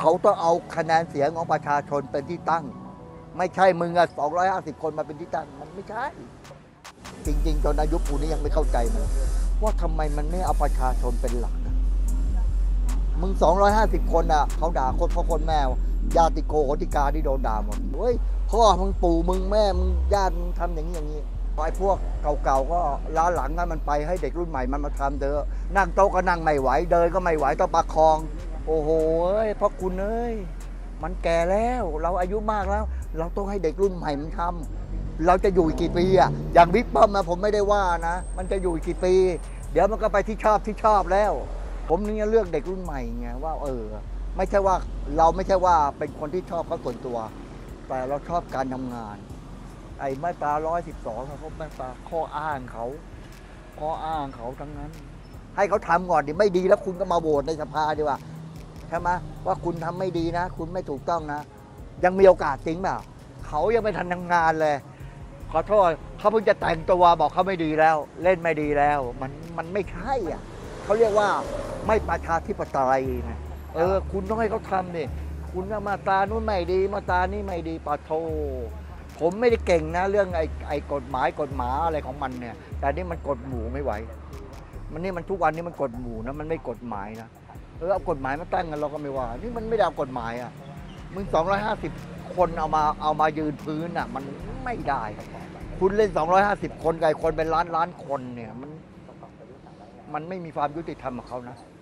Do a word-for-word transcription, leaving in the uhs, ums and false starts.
เขาต้องเอาคะแนนเสียงของประชาชนเป็นที่ตั้งไม่ใช่มึงอะสองร้อยห้าสิบคนมาเป็นที่ตั้งมันไม่ใช่จริงๆจนอายุปูนี้ยังไม่เข้าใจมันว่าทำไมมันไม่เอาประชาชนเป็นหลักมึงสองร้อยห้าสิบคนอ่ะเขาด่าคนพ่อคนแม่ญาติโกโหติกาที่โดนด่าหมดเฮ้ยพ่อมึงปู่มึงแม่มึงญาติมึงทำอย่างนี้อย่างนี้ไอ้พวกเก่าๆก็ล้าหลังกันมันไปให้เด็กรุ่นใหม่มันมาทำเถอะนั่งโต๊ะก็นั่งไม่ไหวเดินก็ไม่ไหวต้องประคองโอ้โหพ่อคุณเอ้ยมันแก่แล้วเราอายุมากแล้วเราต้องให้เด็กรุ่นใหม่มันทำเราจะอยู่กี่ปีอ่ะอย่างบิ๊กป้อมนะผมไม่ได้ว่านะมันจะอยู่กี่ปีเดี๋ยวมันก็ไปที่ชอบที่ชอบแล้วผมนี่เลือกเด็กรุ่นใหม่ไงว่าเออไม่ใช่ว่าเราไม่ใช่ว่าเป็นคนที่ชอบเขาส่วนตัวแต่เราชอบการทำงานไอ้มาตราร้อยสิบสองเขามาตราข้ออ้างเขาข้ออ้างเขาทั้งนั้นให้เขาทำก่อนดิไม่ดีแล้วคุณก็มาโหวตในสภาดีกว่าใช่ไหมว่าคุณทำไม่ดีนะคุณไม่ถูกต้องนะยังมีโอกาสจริงเปล่าเขายังไม่ทันทำงานเลยขอโทษเขาเพิ่งจะแต่งตัวบอกเขาไม่ดีแล้วเล่นไม่ดีแล้วมันมันไม่ใช่อ่ะเขาเรียกว่าไม่ประชาธิปไตยนะเออคุณต้องให้เขาทำนี่คุณมาตรานู้นไม่ดีมาตรานี้ไม่ดีปะโทผมไม่ได้เก่งนะเรื่องไอ้ไอ้กฎหมายกฎหมายอะไรของมันเนี่ยแต่นี่มันกฎหมู่ไม่ไหวมันนี่มันทุกวันนี้มันกฎหมู่นะมันไม่กฎหมายนะเออเอากฎหมายมาตั้งกันเราก็ไม่ว่านี่มันไม่ได้เอากฎหมายอ่ะมึงสองร้อยห้าสิบคนเอามาเอามายืนพื้นอ่ะมันไม่ได้คุณเล่นสองร้อยห้าสิบคนกับคนเป็นล้านล้านคนเนี่ยมันมันไม่มีความยุติธรรมกับเขานะ